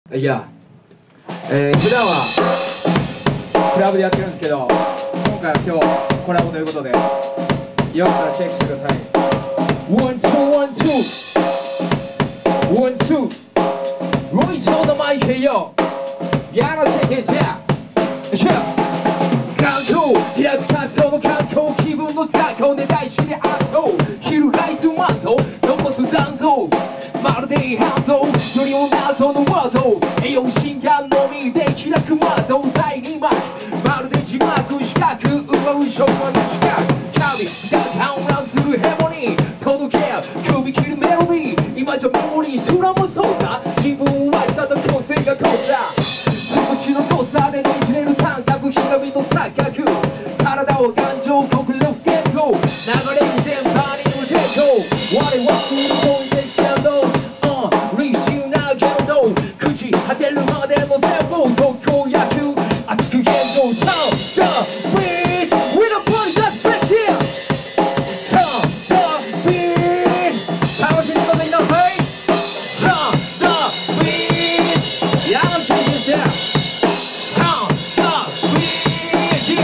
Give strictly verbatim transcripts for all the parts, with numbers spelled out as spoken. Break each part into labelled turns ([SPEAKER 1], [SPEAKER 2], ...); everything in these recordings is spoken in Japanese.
[SPEAKER 1] いや、えー、普段はクラブでやってるんですけど、今回は今日コラボということで、よかったらチェックしてください。ワンツーワンツーワンツーロイショーのマイクよ、やろチェックしゃしゃ観光気圧乾燥の観光気分の雑魚で大好きで圧倒昼ライスマント残す残像まるでハンドよりも謎のワード栄養心眼のみで開く窓第二幕まるで字幕四角奪う昭和の四角キャビだけ反乱するヘモに届け首切るメロディー今じゃメモリー空もそうさ自分は下と構成がこうさ少しの誤差でねじれる感覚ひらみと錯覚体を感情心言語流れる全般に無抵抗我は動いてきたの理性な言動朽ち果てるまでの全部特効薬熱く言動 Sound the beat with a body that's back here Sound the beat 楽しんでくださいなはい Sound the beat やらしいですよ Sound the beat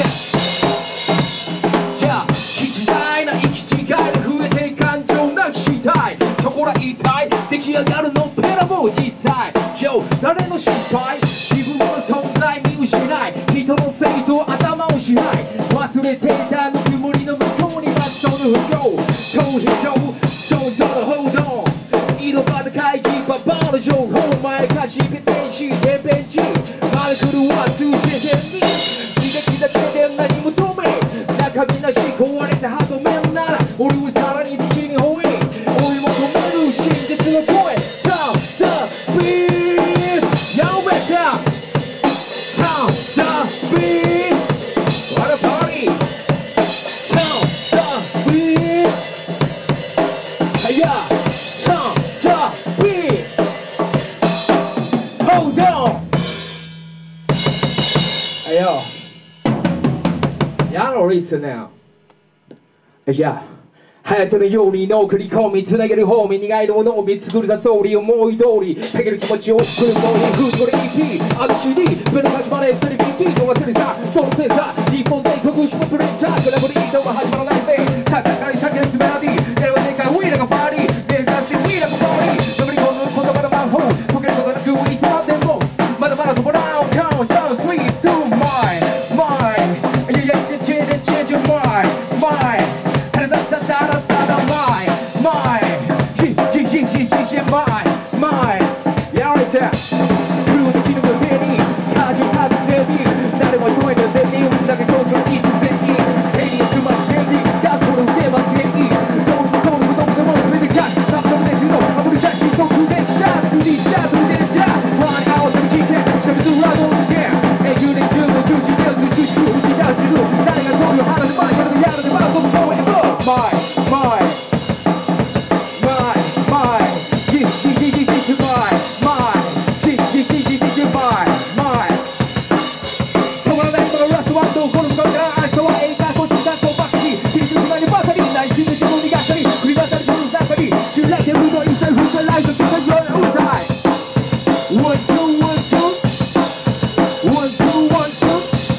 [SPEAKER 1] Yeah Yeah 気違いな行き違いで増えて感情なくしたいそこら痛い出来上がるのペラボー実際 Yo 誰の心配自分の存在見失い人のせいと頭を支配忘れていたぬくもりの向こうに待つその不幸逃避行想像の報道井戸端会議パパの情報前かしべ天使天変地マルクルは通じてに刺激だけで何も止め中身なし壊れたハート面なら俺をさらに月に追い追い求める真実の声 Sound the beat Yo better Sound the beat What a party Sound the beat Yeah Sound the beat Hold on Hey yo Y'all listen now Yeah流行ってるようにの繰り込みつなげる方面苦いのものを見つくるさ総理思い通りかける気持ちを来るのにフードこれ イーピー アクシディベル始まれスリービーピー 動画釣りさそのセンサー日本全国ヒッププレッサーグラブリードが始まらないぜ戦いしゃけつメロディーやれば正解ウィーラがパーティーデンダンスウィーラがパーティー眠り込む言葉のマンホール溶けることなくいつまでもまだまだ止まらんカウントダウンスリーツーマイマイいやいやチェンジチェンジマイマイだだだだだマイマイジジジジジジマイマイやられちゃ黒で絹の手にカジュアルデビュー誰も急いで全人だけそうする一瞬全員正義つまり正義だとるテーマ正義どんどんどんどんどんどん全てガチラップできるのあぶり出し特でシャープにシャープでじゃワンアウトに事件しゃべるラドンで永久で十分十字で打ちつ打ち出する誰がどういう腹で前からでやるでまあその声をマイマイマイマイジジジジジジマイマイジジジジジジマイマイ止まらないのがラストワンとこの深みから愛想は映画そして脱走ばっかり緊急島にばかり内心で自分にがったり振り出されてる中に信頼でるの一切振ったライト気がようだい One two one two One two one two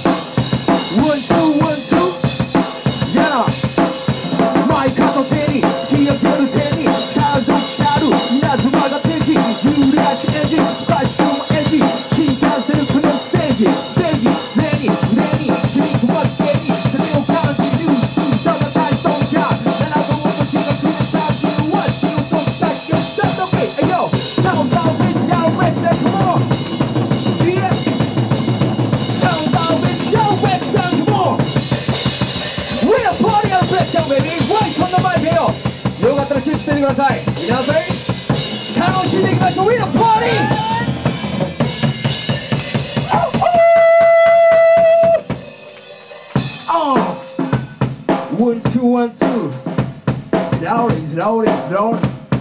[SPEAKER 1] One two one two Yeah マイカの手に突き上げる手に力と光る稲妻が天使揺れ足エンジンバシ君エンジン新幹線このステージステージ上に上にシリンクバッケに風を感じるただ大尊者七度も星がくれた自由は死を取った気がしたときえよサウンドウィッチヤーウェッチだコモン Yeah サウンドウィッチヤーウェッチだコモン We're a party on the platform baby こんな前でよよかったらチェックしてみてください皆さん楽しんでいきましょう We're a party One two one two Slowly slowly slowly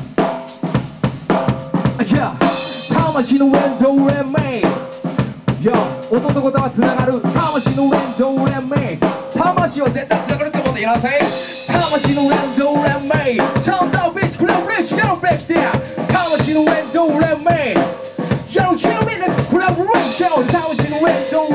[SPEAKER 1] Yeah 魂の連動連盟 Yo 音と言葉つながる魂の連動連盟魂は絶対つながるってこと言いなさい魂の連動連盟サウンドビーツクラブレッシュやろベックステア魂の連動連盟 Yo kill me 倒しのエンド